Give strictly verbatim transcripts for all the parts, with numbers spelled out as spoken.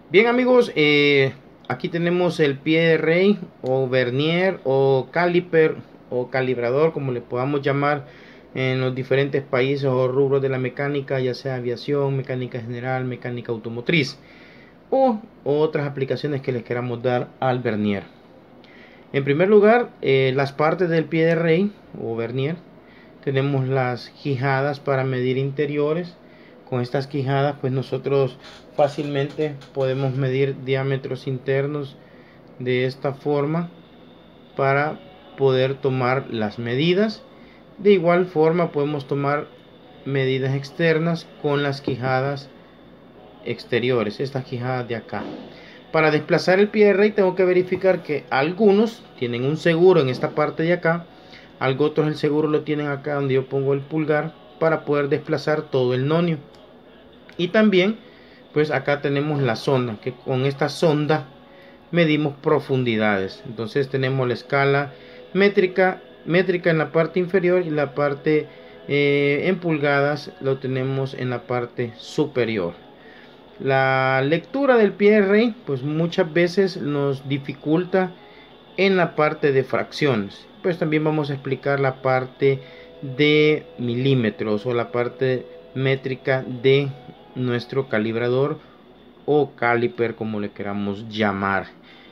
Bien amigos, eh, aquí tenemos el pie de rey o vernier o caliper o calibrador, como le podamos llamar en los diferentes países o rubros de la mecánica, ya sea aviación, mecánica general, mecánica automotriz o otras aplicaciones que les queramos dar al vernier. En primer lugar, eh, las partes del pie de rey o vernier. Tenemos las quijadas para medir interiores. Con estas quijadas pues nosotros fácilmente podemos medir diámetros internos de esta forma para poder tomar las medidas. De igual forma podemos tomar medidas externas con las quijadas exteriores, estas quijadas de acá. Para desplazar el pie de rey tengo que verificar que algunos tienen un seguro en esta parte de acá, algo otros el seguro lo tienen acá donde yo pongo el pulgar para poder desplazar todo el nonio. Y también pues acá tenemos la sonda, que con esta sonda medimos profundidades. Entonces tenemos la escala métrica métrica en la parte inferior y la parte eh, en pulgadas lo tenemos en la parte superior. La lectura del pie de rey pues muchas veces nos dificulta en la parte de fracciones. Pues también vamos a explicar la parte de milímetros o la parte métrica de nuestro calibrador o caliper, como le queramos llamar.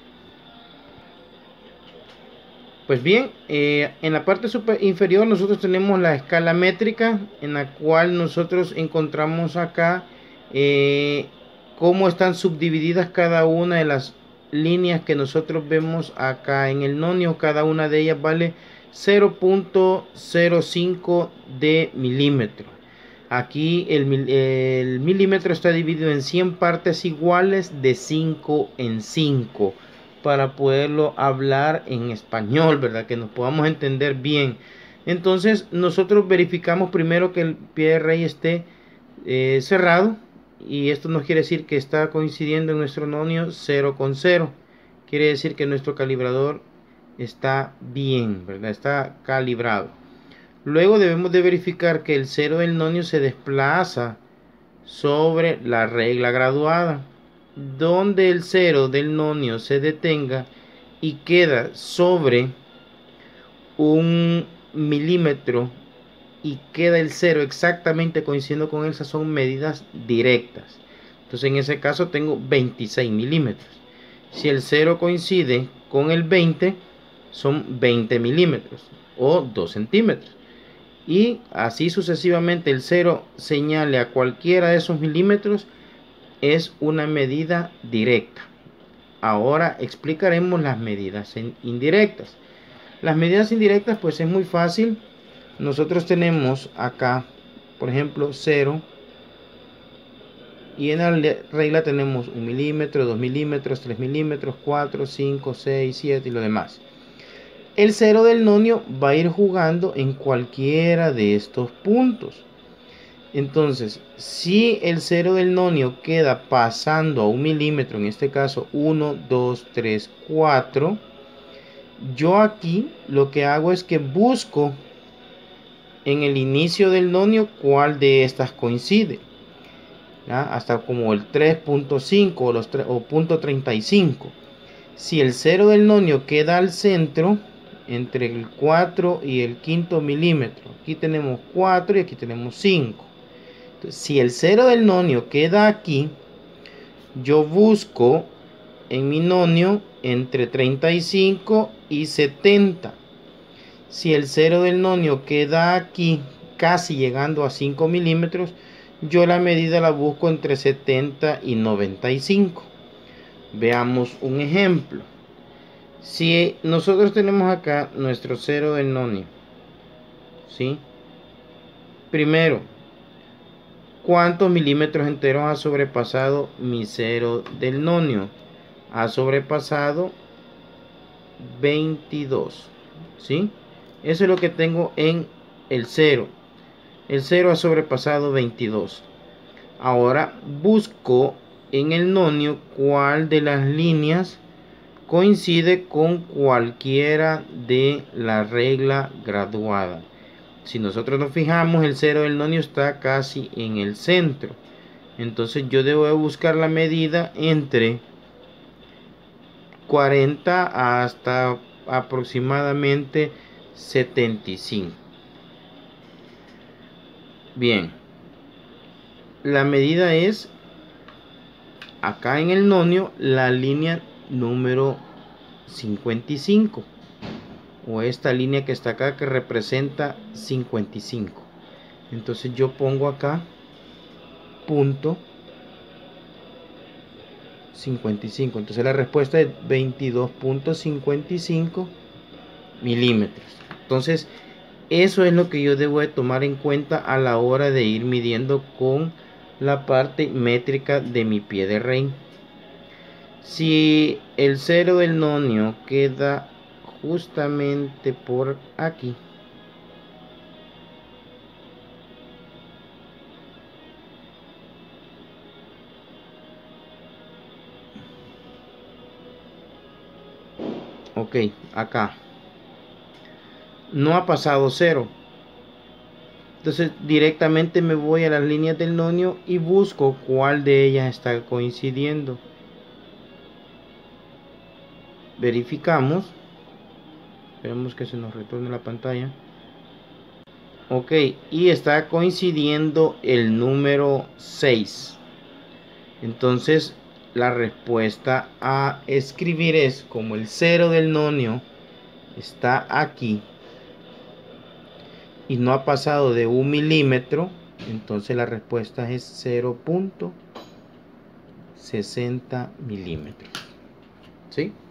Pues bien, eh, en la parte super inferior nosotros tenemos la escala métrica, en la cual nosotros encontramos acá eh, cómo están subdivididas cada una de las líneas que nosotros vemos acá en el nonio. Cada una de ellas vale cero punto cero cinco de milímetro. Aquí el, el milímetro está dividido en cien partes iguales de cinco en cinco para poderlo hablar en español, ¿verdad? Que nos podamos entender bien. Entonces nosotros verificamos primero que el pie de rey esté eh, cerrado, y esto nos quiere decir que está coincidiendo en nuestro nonio cero con cero. Quiere decir que nuestro calibrador está bien, ¿verdad? Está calibrado. Luego debemos de verificar que el cero del nonio se desplaza sobre la regla graduada. Donde el cero del nonio se detenga y queda sobre un milímetro y queda el cero exactamente coincidiendo con esas, son medidas directas. Entonces en ese caso tengo veintiséis milímetros. Si el cero coincide con el veinte, son veinte milímetros o dos centímetros. Y así sucesivamente el cero señale a cualquiera de esos milímetros, es una medida directa. Ahora explicaremos las medidas indirectas. Las medidas indirectas pues es muy fácil. Nosotros tenemos acá, por ejemplo, cero. Y en la regla tenemos un milímetro, dos milímetros, tres milímetros, cuatro, cinco, seis, siete y lo demás. El cero del nonio va a ir jugando en cualquiera de estos puntos. Entonces, si el cero del nonio queda pasando a un milímetro, en este caso uno, dos, tres, cuatro, yo aquí lo que hago es que busco en el inicio del nonio cuál de estas coincide, ¿ya? Hasta como el tres punto cinco o, los o punto treinta y cinco. Si el cero del nonio queda al centro, entre el cuatro y el quinto milímetro, aquí tenemos cuatro y aquí tenemos cinco. Entonces, si el cero del nonio queda aquí, yo busco en mi nonio entre treinta y cinco y setenta. Si el cero del nonio queda aquí, casi llegando a cinco milímetros, yo la medida la busco entre setenta y noventa y cinco. Veamos un ejemplo. Si nosotros tenemos acá nuestro cero del nonio, ¿sí? Primero, ¿cuántos milímetros enteros ha sobrepasado mi cero del nonio? Ha sobrepasado veintidós, ¿sí? Eso es lo que tengo en el cero. El cero ha sobrepasado veintidós. Ahora busco en el nonio cuál de las líneas coincide con cualquiera de la regla graduada. Si nosotros nos fijamos, el cero del nonio está casi en el centro. Entonces yo debo de buscar la medida entre cuarenta hasta aproximadamente setenta y cinco. Bien, la medida es acá en el nonio la línea número cincuenta y cinco, o esta línea que está acá que representa cincuenta y cinco. Entonces yo pongo acá punto cincuenta y cinco. Entonces la respuesta es veintidós punto cincuenta y cinco milímetros. Entonces eso es lo que yo debo de tomar en cuenta a la hora de ir midiendo con la parte métrica de mi pie de rey. Si el cero del nonio queda justamente por aquí, ok, acá no ha pasado cero, entonces directamente me voy a las líneas del nonio y busco cuál de ellas está coincidiendo. Verificamos, esperemos que se nos retorne la pantalla. Ok, y está coincidiendo el número seis. Entonces la respuesta a escribir es, como el cero del nonio está aquí y no ha pasado de un milímetro, entonces la respuesta es cero punto sesenta milímetros. ¿Sí?